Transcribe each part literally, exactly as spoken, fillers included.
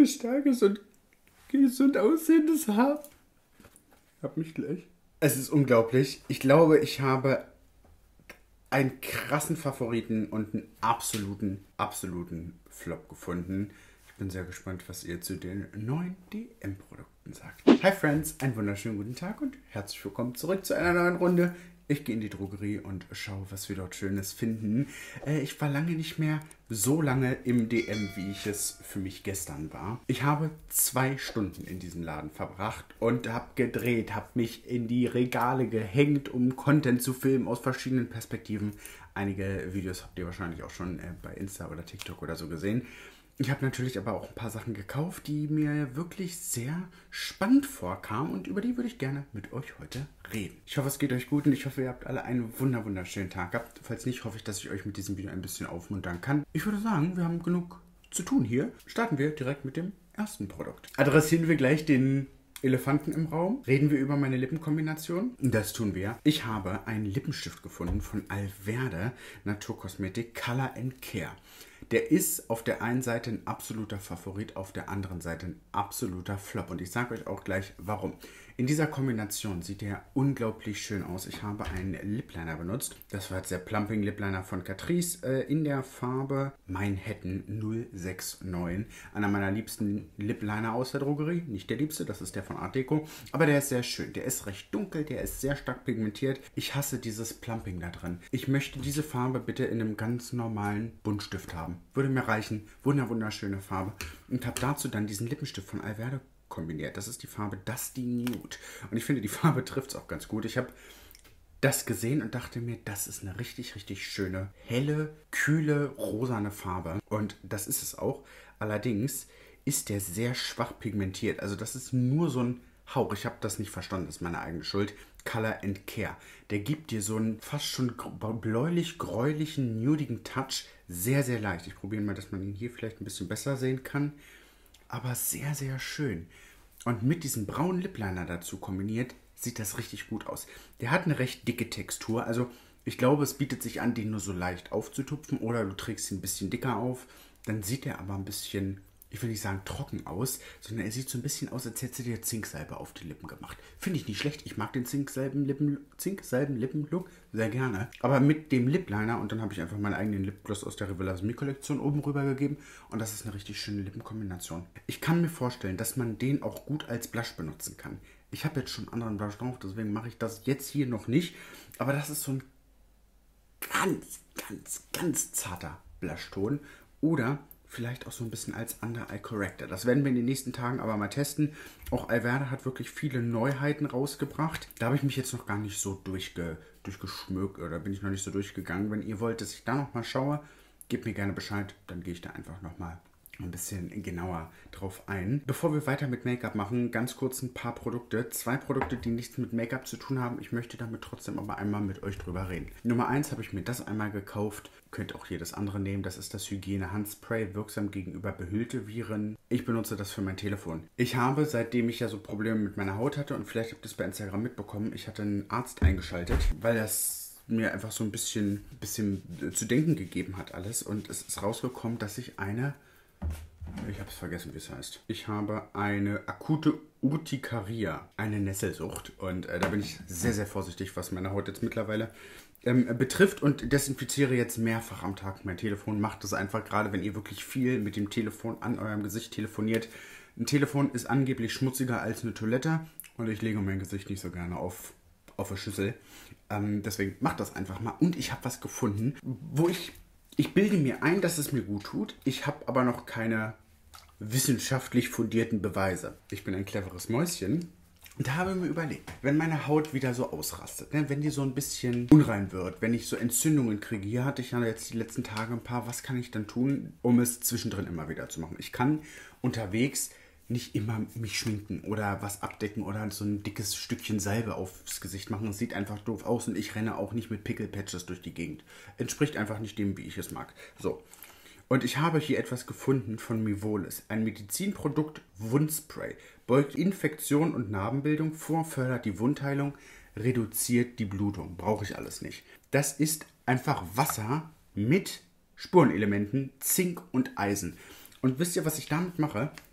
für starkes und gesund aussehendes Haar. Hab mich gleich. Es ist unglaublich. Ich glaube, ich habe einen krassen Favoriten und einen absoluten, absoluten Flop gefunden. Ich bin sehr gespannt, was ihr zu den neuen D M-Produkten sagt. Hi Friends, einen wunderschönen guten Tag und herzlich willkommen zurück zu einer neuen Runde. Ich gehe in die Drogerie und schaue, was wir dort Schönes finden. Äh, ich war lange nicht mehr so lange im D M, wie ich es für mich gestern war. Ich habe zwei Stunden in diesem Laden verbracht und habe gedreht, habe mich in die Regale gehängt, um Content zu filmen aus verschiedenen Perspektiven. Einige Videos habt ihr wahrscheinlich auch schon äh, bei Insta oder TikTok oder so gesehen. Ich habe natürlich aber auch ein paar Sachen gekauft, die mir wirklich sehr spannend vorkamen und über die würde ich gerne mit euch heute reden. Ich hoffe, es geht euch gut und ich hoffe, ihr habt alle einen wunder wunderschönen Tag gehabt. Falls nicht, hoffe ich, dass ich euch mit diesem Video ein bisschen aufmuntern kann. Ich würde sagen, wir haben genug zu tun hier. Starten wir direkt mit dem ersten Produkt. Adressieren wir gleich den Elefanten im Raum. Reden wir über meine Lippenkombination. Das tun wir. Ich habe einen Lippenstift gefunden von Alverde Naturkosmetik Color and Care. Der ist auf der einen Seite ein absoluter Favorit, auf der anderen Seite ein absoluter Flop. Und ich sage euch auch gleich, warum. In dieser Kombination sieht der unglaublich schön aus. Ich habe einen Lip Liner benutzt. Das war jetzt der Plumping Lip Liner von Catrice äh, in der Farbe Manhattan null sechs neun. Einer meiner liebsten Lip Liner aus der Drogerie. Nicht der liebste, das ist der von Art Deco. Aber der ist sehr schön. Der ist recht dunkel, der ist sehr stark pigmentiert. Ich hasse dieses Plumping da drin. Ich möchte diese Farbe bitte in einem ganz normalen Buntstift haben. Würde mir reichen. Wunder, wunderschöne Farbe. Und habe dazu dann diesen Lippenstift von Alverde kombiniert. Das ist die Farbe Dusty Nude. Und ich finde, die Farbe trifft es auch ganz gut. Ich habe das gesehen und dachte mir, das ist eine richtig, richtig schöne, helle, kühle, rosane Farbe. Und das ist es auch. Allerdings ist der sehr schwach pigmentiert. Also das ist nur so ein Hauch. Ich habe das nicht verstanden. Das ist meine eigene Schuld. Color and Care. Der gibt dir so einen fast schon bläulich-gräulichen, nudigen Touch. Sehr, sehr leicht. Ich probiere mal, dass man ihn hier vielleicht ein bisschen besser sehen kann. Aber sehr, sehr schön. Und mit diesem braunen Lip Liner dazu kombiniert, sieht das richtig gut aus. Der hat eine recht dicke Textur. Also ich glaube, es bietet sich an, den nur so leicht aufzutupfen. Oder du trägst ihn ein bisschen dicker auf. Dann sieht er aber ein bisschen, ich will nicht sagen trocken aus, sondern er sieht so ein bisschen aus, als hättest du dir Zinksalbe auf die Lippen gemacht. Finde ich nicht schlecht. Ich mag den Zinksalben-Lippen, Zinksalben-Lippen-Look sehr gerne. Aber mit dem Lip Liner und dann habe ich einfach meinen eigenen Lipgloss aus der Rivela's Me Kollektion oben rüber gegeben. Und das ist eine richtig schöne Lippenkombination. Ich kann mir vorstellen, dass man den auch gut als Blush benutzen kann. Ich habe jetzt schon einen anderen Blush drauf, deswegen mache ich das jetzt hier noch nicht. Aber das ist so ein ganz, ganz, ganz zarter Blushton. Oder vielleicht auch so ein bisschen als Under Eye Corrector. Das werden wir in den nächsten Tagen aber mal testen. Auch Alverde hat wirklich viele Neuheiten rausgebracht. Da habe ich mich jetzt noch gar nicht so durchge, durchgeschmückt oder bin ich noch nicht so durchgegangen. Wenn ihr wollt, dass ich da nochmal schaue, gebt mir gerne Bescheid. Dann gehe ich da einfach nochmal ein bisschen genauer drauf ein. Bevor wir weiter mit Make-up machen, ganz kurz ein paar Produkte. Zwei Produkte, die nichts mit Make-up zu tun haben. Ich möchte damit trotzdem aber einmal mit euch drüber reden. Nummer eins habe ich mir das einmal gekauft. Könnt auch jedes andere nehmen. Das ist das Hygiene-Handspray, wirksam gegenüber behüllte Viren. Ich benutze das für mein Telefon. Ich habe, seitdem ich ja so Probleme mit meiner Haut hatte und vielleicht habt ihr es bei Instagram mitbekommen, ich hatte einen Arzt eingeschaltet, weil das mir einfach so ein bisschen, bisschen zu denken gegeben hat alles. Und es ist rausgekommen, dass ich eine Ich habe es vergessen, wie es heißt. Ich habe eine akute Urtikaria, eine Nesselsucht. Und äh, da bin ich sehr, sehr vorsichtig, was meine Haut jetzt mittlerweile ähm, betrifft. Und desinfiziere jetzt mehrfach am Tag mein Telefon. Macht das einfach, gerade wenn ihr wirklich viel mit dem Telefon an eurem Gesicht telefoniert. Ein Telefon ist angeblich schmutziger als eine Toilette. Und ich lege mein Gesicht nicht so gerne auf, auf eine Schüssel. Ähm, deswegen macht das einfach mal. Und ich habe was gefunden, wo ich... Ich bilde mir ein, dass es mir gut tut. Ich habe aber noch keine wissenschaftlich fundierten Beweise. Ich bin ein cleveres Mäuschen und habe mir überlegt, wenn meine Haut wieder so ausrastet, ne, wenn die so ein bisschen unrein wird, wenn ich so Entzündungen kriege, hier hatte ich ja jetzt die letzten Tage ein paar, was kann ich dann tun, um es zwischendrin immer wieder zu machen? Ich kann unterwegs nicht immer mich schminken oder was abdecken oder so ein dickes Stückchen Salbe aufs Gesicht machen. Es sieht einfach doof aus und ich renne auch nicht mit Pickel-Patches durch die Gegend. Entspricht einfach nicht dem, wie ich es mag. So. Und ich habe hier etwas gefunden von Mivolis. Ein Medizinprodukt Wundspray. Beugt Infektion und Narbenbildung vor, fördert die Wundheilung, reduziert die Blutung. Brauche ich alles nicht. Das ist einfach Wasser mit Spurenelementen, Zink und Eisen. Und wisst ihr, was ich damit mache?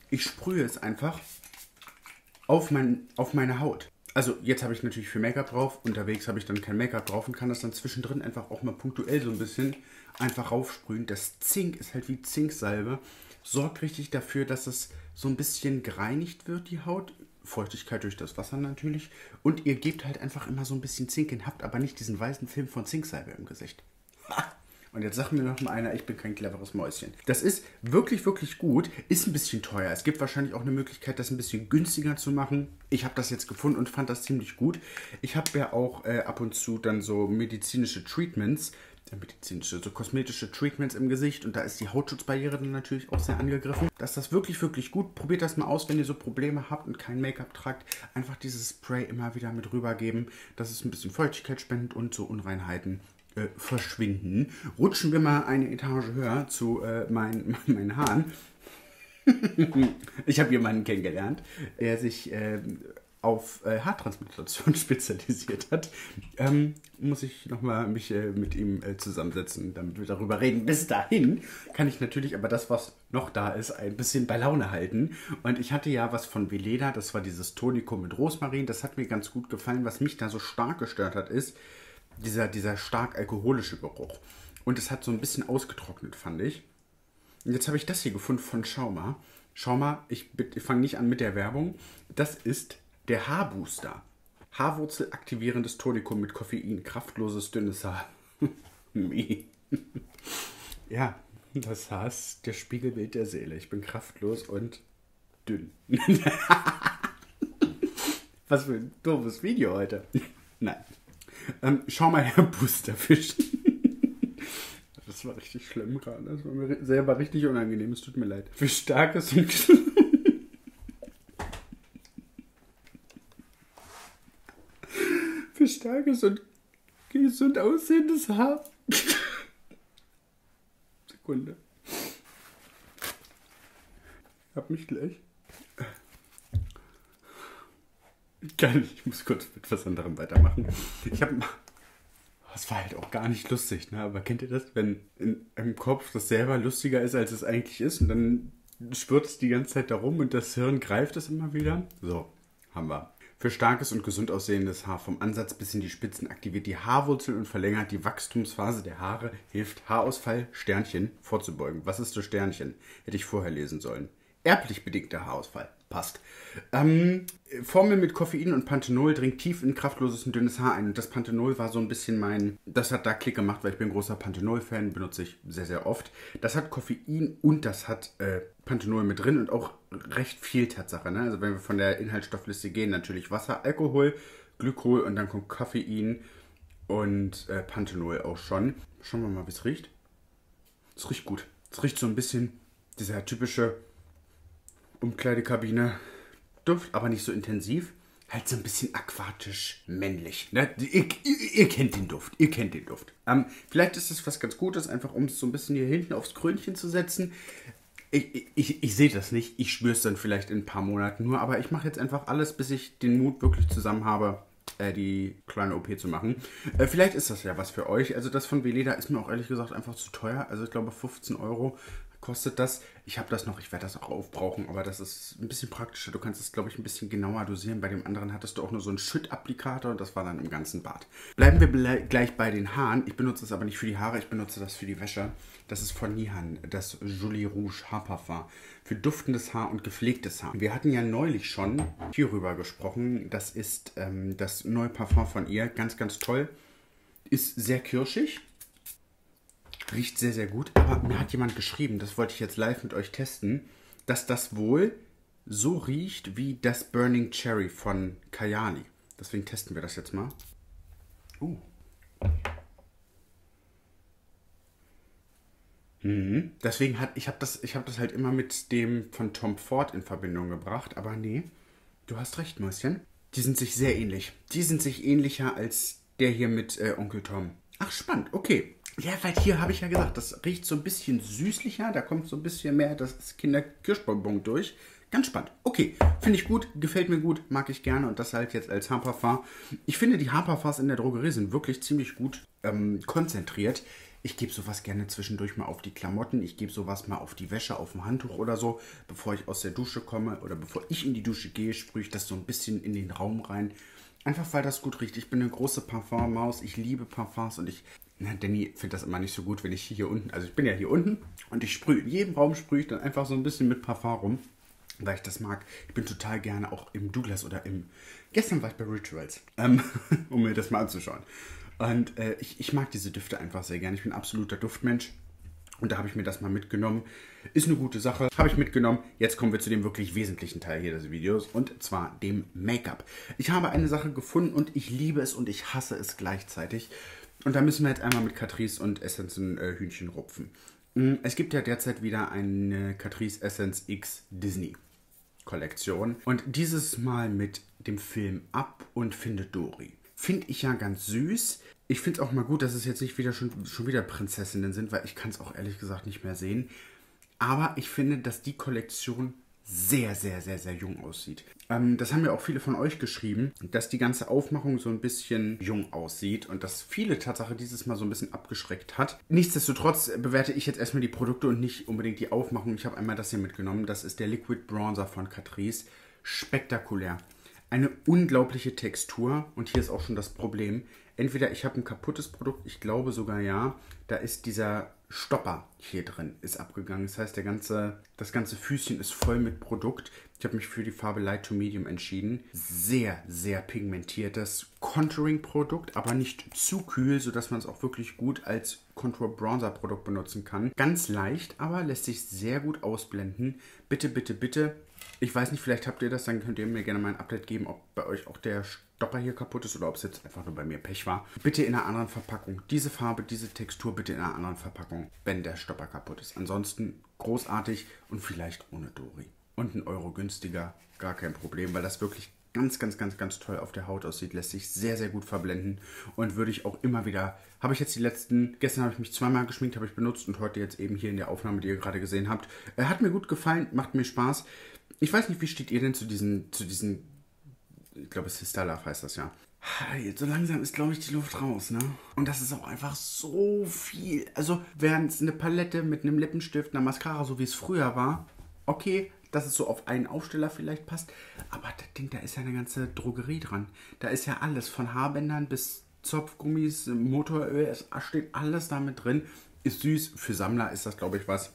ich sprühe es einfach auf, mein, auf meine Haut. Also jetzt habe ich natürlich viel Make-up drauf, unterwegs habe ich dann kein Make-up drauf und kann das dann zwischendrin einfach auch mal punktuell so ein bisschen einfach raufsprühen. Das Zink ist halt wie Zinksalbe, sorgt richtig dafür, dass es so ein bisschen gereinigt wird, die Haut. Feuchtigkeit durch das Wasser natürlich. Und ihr gebt halt einfach immer so ein bisschen Zink hin, habt aber nicht diesen weißen Film von Zinksalbe im Gesicht. Ha! Und jetzt sagt mir noch mal einer, ich bin kein cleveres Mäuschen. Das ist wirklich, wirklich gut. Ist ein bisschen teuer. Es gibt wahrscheinlich auch eine Möglichkeit, das ein bisschen günstiger zu machen. Ich habe das jetzt gefunden und fand das ziemlich gut. Ich habe ja auch äh, ab und zu dann so medizinische Treatments, äh, medizinische, so kosmetische Treatments im Gesicht. Und da ist die Hautschutzbarriere dann natürlich auch sehr angegriffen. Das ist das wirklich, wirklich gut. Probiert das mal aus, wenn ihr so Probleme habt und kein Make-up tragt. Einfach dieses Spray immer wieder mit rübergeben, dass es ein bisschen Feuchtigkeit spendet und so Unreinheiten Äh, verschwinden. Rutschen wir mal eine Etage höher zu äh, mein, meinen Haaren. Ich habe jemanden kennengelernt, der sich äh, auf äh, Haartransplantation spezialisiert hat. Ähm, muss ich nochmal mich äh, mit ihm äh, zusammensetzen, damit wir darüber reden. Bis dahin kann ich natürlich aber das, was noch da ist, ein bisschen bei Laune halten. Und ich hatte ja was von Veleda, das war dieses Tonikum mit Rosmarin. Das hat mir ganz gut gefallen. Was mich da so stark gestört hat, ist, Dieser, dieser stark alkoholische Geruch. Und es hat so ein bisschen ausgetrocknet, fand ich. Und jetzt habe ich das hier gefunden von Schauma. Schauma, ich, ich fange nicht an mit der Werbung. Das ist der Haarbooster. Haarwurzel aktivierendes Tonikum mit Koffein. Kraftloses, dünnes Haar. Ja, das Haar ist der Spiegelbild der Seele. Ich bin kraftlos und dünn. Was für ein doofes Video heute. Nein. Ähm, schau mal her, Boosterfisch. Das war richtig schlimm gerade. Das war mir selber richtig unangenehm. Es tut mir leid. Für starkes und für starkes und gesund aussehendes Haar. Sekunde. Ich hab mich gleich. Geil, ich muss kurz mit was anderem weitermachen. Ich habe, das war halt auch gar nicht lustig, ne? Aber kennt ihr das, wenn in, im Kopf das selber lustiger ist, als es eigentlich ist und dann schwirrt es die ganze Zeit darum und das Hirn greift es immer wieder? So, haben wir. Für starkes und gesund aussehendes Haar vom Ansatz bis in die Spitzen aktiviert die Haarwurzel und verlängert die Wachstumsphase der Haare, hilft Haarausfall, Sternchen, vorzubeugen. Was ist das Sternchen? Hätte ich vorher lesen sollen. Erblich bedingter Haarausfall. Passt. Ähm, Formel mit Koffein und Panthenol dringt tief in kraftloses und dünnes Haar ein. Und das Panthenol war so ein bisschen mein... Das hat da Klick gemacht, weil ich bin ein großer Panthenol-Fan, benutze ich sehr, sehr oft. Das hat Koffein und das hat äh, Panthenol mit drin und auch recht viel Tatsache. Ne? Also wenn wir von der Inhaltsstoffliste gehen, natürlich Wasser, Alkohol, Glykol und dann kommt Koffein und äh, Panthenol auch schon. Schauen wir mal, wie es riecht. Es riecht gut. Es riecht so ein bisschen dieser typische Umkleidekabine Duft, aber nicht so intensiv. Halt so ein bisschen aquatisch männlich. Ne? Ihr, ihr, ihr kennt den Duft. Ihr kennt den Duft. Ähm, vielleicht ist es was ganz Gutes, einfach um es so ein bisschen hier hinten aufs Krönchen zu setzen. Ich, ich, ich, ich sehe das nicht. Ich spüre es dann vielleicht in ein paar Monaten nur. Aber ich mache jetzt einfach alles, bis ich den Mut wirklich zusammen habe, äh, die kleine O P zu machen. Äh, vielleicht ist das ja was für euch. Also das von Veleda ist mir auch ehrlich gesagt einfach zu teuer. Also ich glaube fünfzehn Euro kostet das. Ich habe das noch, ich werde das auch aufbrauchen, aber das ist ein bisschen praktischer. Du kannst es, glaube ich, ein bisschen genauer dosieren. Bei dem anderen hattest du auch nur so einen Schüttapplikator und das war dann im ganzen Bad. Bleiben wir ble- gleich bei den Haaren. Ich benutze es aber nicht für die Haare, ich benutze das für die Wäsche. Das ist von Nihan, das Jolie Rouge Haarparfum. Für duftendes Haar und gepflegtes Haar. Wir hatten ja neulich schon hierüber gesprochen. Das ist ähm, das neue Parfum von ihr. Ganz, ganz toll. Ist sehr kirschig. Riecht sehr, sehr gut. Aber mir hat jemand geschrieben, das wollte ich jetzt live mit euch testen, dass das wohl so riecht wie das Burning Cherry von Kayali. Deswegen testen wir das jetzt mal. Uh. Mhm. Deswegen hat, ich habe das, ich hab das halt immer mit dem von Tom Ford in Verbindung gebracht. Aber nee, du hast recht, Mäuschen. Die sind sich sehr ähnlich. Die sind sich ähnlicher als der hier mit äh, Onkel Tom. Ach, spannend. Okay. Ja, weil hier habe ich ja gesagt, das riecht so ein bisschen süßlicher. Da kommt so ein bisschen mehr das Kinderkirschbonbon durch. Ganz spannend. Okay, finde ich gut, gefällt mir gut, mag ich gerne. Und das halt jetzt als Haarparfum. Ich finde, die Haarparfums in der Drogerie sind wirklich ziemlich gut ähm, konzentriert. Ich gebe sowas gerne zwischendurch mal auf die Klamotten. Ich gebe sowas mal auf die Wäsche, auf ein Handtuch oder so. Bevor ich aus der Dusche komme oder bevor ich in die Dusche gehe, sprühe ich das so ein bisschen in den Raum rein. Einfach weil das gut riecht. Ich bin eine große Parfummaus. Ich liebe Parfums und ich... Na, Danny findet das immer nicht so gut, wenn ich hier unten... Also ich bin ja hier unten und ich sprühe... In jedem Raum sprühe ich dann einfach so ein bisschen mit Parfum rum, weil ich das mag. Ich bin total gerne auch im Douglas oder im... Gestern war ich bei Rituals, ähm, um mir das mal anzuschauen. Und äh, ich, ich mag diese Düfte einfach sehr gerne. Ich bin ein absoluter Duftmensch. Und da habe ich mir das mal mitgenommen. Ist eine gute Sache. Habe ich mitgenommen. Jetzt kommen wir zu dem wirklich wesentlichen Teil hier des Videos. Und zwar dem Make-up. Ich habe eine Sache gefunden und ich liebe es und ich hasse es gleichzeitig. Und da müssen wir jetzt einmal mit Catrice und Essence ein äh, Hühnchen rupfen. Es gibt ja derzeit wieder eine Catrice Essence X Disney Kollektion. Und dieses Mal mit dem Film Up und Findet Dory. Finde ich ja ganz süß. Ich finde es auch mal gut, dass es jetzt nicht wieder schon, schon wieder Prinzessinnen sind, weil ich kann es auch ehrlich gesagt nicht mehr sehen. Aber ich finde, dass die Kollektion sehr, sehr, sehr, sehr jung aussieht. Ähm, das haben ja auch viele von euch geschrieben, dass die ganze Aufmachung so ein bisschen jung aussieht und dass viele Tatsache dieses Mal so ein bisschen abgeschreckt hat. Nichtsdestotrotz bewerte ich jetzt erstmal die Produkte und nicht unbedingt die Aufmachung. Ich habe einmal das hier mitgenommen. Das ist der Liquid Bronzer von Catrice. Spektakulär. Eine unglaubliche Textur und hier ist auch schon das Problem. Entweder ich habe ein kaputtes Produkt, ich glaube sogar ja, da ist dieser Stopper hier drin, ist abgegangen. Das heißt, der ganze, das ganze Füßchen ist voll mit Produkt. Ich habe mich für die Farbe Light to Medium entschieden. Sehr, sehr pigmentiertes Contouring-Produkt, aber nicht zu kühl, sodass man es auch wirklich gut als Contour-Bronzer-Produkt benutzen kann. Ganz leicht, aber lässt sich sehr gut ausblenden. Bitte, bitte, bitte. Ich weiß nicht, vielleicht habt ihr das, dann könnt ihr mir gerne mal ein Update geben, ob bei euch auch der Stopper hier kaputt ist oder ob es jetzt einfach nur bei mir Pech war. Bitte in einer anderen Verpackung. Diese Farbe, diese Textur bitte in einer anderen Verpackung, wenn der Stopper kaputt ist. Ansonsten großartig und vielleicht ohne Dory. Und ein Euro günstiger, gar kein Problem, weil das wirklich ganz, ganz, ganz, ganz toll auf der Haut aussieht. Lässt sich sehr, sehr gut verblenden und würde ich auch immer wieder... Habe ich jetzt die letzten... Gestern habe ich mich zweimal geschminkt, habe ich benutzt und heute jetzt eben hier in der Aufnahme, die ihr gerade gesehen habt. Äh, hat mir gut gefallen, macht mir Spaß. Ich weiß nicht, wie steht ihr denn zu diesen, zu diesen, ich glaube, Sister Love heißt das ja. So langsam ist, glaube ich, die Luft raus, ne? Und das ist auch einfach so viel. Also, während es eine Palette mit einem Lippenstift, einer Mascara, so wie es früher war, okay, dass es so auf einen Aufsteller vielleicht passt. Aber das Ding, da ist ja eine ganze Drogerie dran. Da ist ja alles, von Haarbändern bis Zopfgummis, Motoröl, es steht alles da mit drin. Ist süß, für Sammler ist das, glaube ich, was.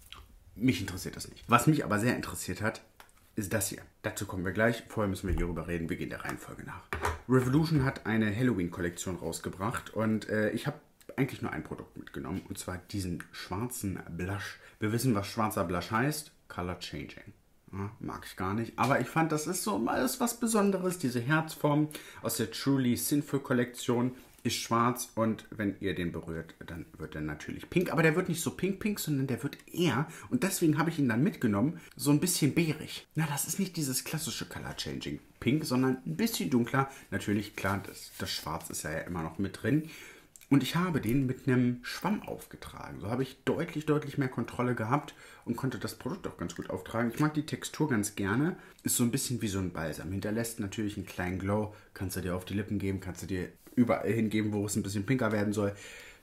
Mich interessiert das nicht. Was mich aber sehr interessiert hat, ist das hier. Dazu kommen wir gleich. Vorher müssen wir hierüber reden. Wir gehen der Reihenfolge nach. Revolution hat eine Halloween-Kollektion rausgebracht und äh, ich habe eigentlich nur ein Produkt mitgenommen und zwar diesen schwarzen Blush. Wir wissen, was schwarzer Blush heißt. Color Changing. Ja, mag ich gar nicht. Aber ich fand, das ist so mal was Besonderes. Diese Herzform aus der Truly Sinful Kollektion ist schwarz und wenn ihr den berührt, dann wird er natürlich pink. Aber der wird nicht so pink-pink, sondern der wird eher, und deswegen habe ich ihn dann mitgenommen, so ein bisschen beerig. Na, das ist nicht dieses klassische Color-Changing Pink, sondern ein bisschen dunkler. Natürlich, klar, das, das Schwarz ist ja immer noch mit drin. Und ich habe den mit einem Schwamm aufgetragen. So habe ich deutlich, deutlich mehr Kontrolle gehabt und konnte das Produkt auch ganz gut auftragen. Ich mag die Textur ganz gerne. Ist so ein bisschen wie so ein Balsam. Hinterlässt natürlich einen kleinen Glow. Kannst du dir auf die Lippen geben, kannst du dir überall hingeben, wo es ein bisschen pinker werden soll.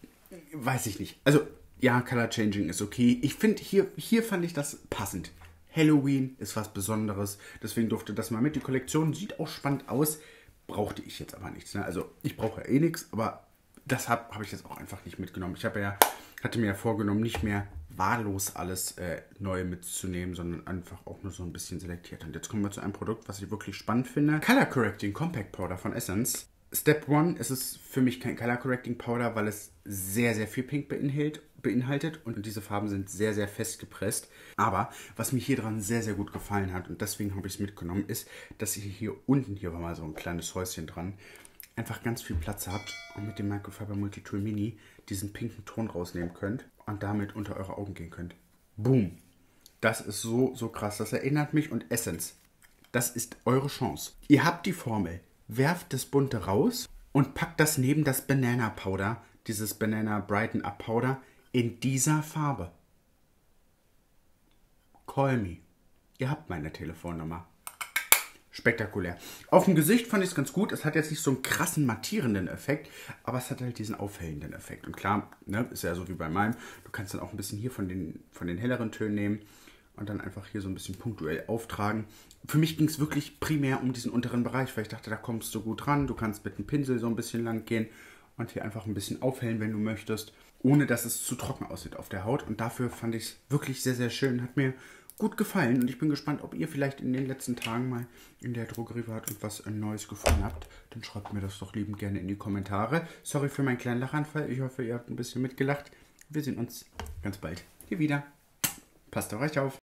Weiß ich nicht. Also, ja, Color Changing ist okay. Ich finde, hier, hier fand ich das passend. Halloween ist was Besonderes. Deswegen durfte das mal mit. Die Kollektion sieht auch spannend aus. Brauchte ich jetzt aber nichts. Ne? Also, ich brauche eh nichts, aber das habe hab ich jetzt auch einfach nicht mitgenommen. Ich habe ja, hatte mir ja vorgenommen, nicht mehr wahllos alles äh, neu mitzunehmen, sondern einfach auch nur so ein bisschen selektiert. Und jetzt kommen wir zu einem Produkt, was ich wirklich spannend finde. Color Correcting Compact Powder von Essence. Step eins, es ist für mich kein Color Correcting Powder, weil es sehr, sehr viel Pink beinhaltet, beinhaltet und diese Farben sind sehr, sehr fest gepresst. Aber was mir hier dran sehr, sehr gut gefallen hat und deswegen habe ich es mitgenommen, ist, dass ihr hier unten, hier war mal so ein kleines Häuschen dran, einfach ganz viel Platz habt und mit dem Microfiber Multitool Mini diesen pinken Ton rausnehmen könnt und damit unter eure Augen gehen könnt. Boom! Das ist so, so krass. Das erinnert mich und Essence. Das ist eure Chance. Ihr habt die Formel. Werft das Bunte raus und packt das neben das Banana Powder, dieses Banana Brighten Up Powder, in dieser Farbe. Call me. Ihr habt meine Telefonnummer. spektakulär. Auf dem Gesicht fand ich es ganz gut. Es hat jetzt nicht so einen krassen mattierenden Effekt, aber es hat halt diesen aufhellenden Effekt. Und klar, ne, ist ja so wie bei meinem. Du kannst dann auch ein bisschen hier von den, von den helleren Tönen nehmen und dann einfach hier so ein bisschen punktuell auftragen. Für mich ging es wirklich primär um diesen unteren Bereich, weil ich dachte, da kommst du gut ran. Du kannst mit dem Pinsel so ein bisschen lang gehen und hier einfach ein bisschen aufhellen, wenn du möchtest, ohne dass es zu trocken aussieht auf der Haut. Und dafür fand ich es wirklich sehr, sehr schön. Hat mir gut gefallen und ich bin gespannt, ob ihr vielleicht in den letzten Tagen mal in der Drogerie wart und was Neues gefunden habt. Dann schreibt mir das doch liebend gerne in die Kommentare. Sorry für meinen kleinen Lachanfall. Ich hoffe, ihr habt ein bisschen mitgelacht. Wir sehen uns ganz bald hier wieder. Passt auf euch auf.